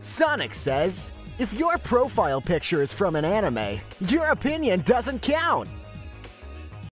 Sonic says, if your profile picture is from an anime, your opinion doesn't count.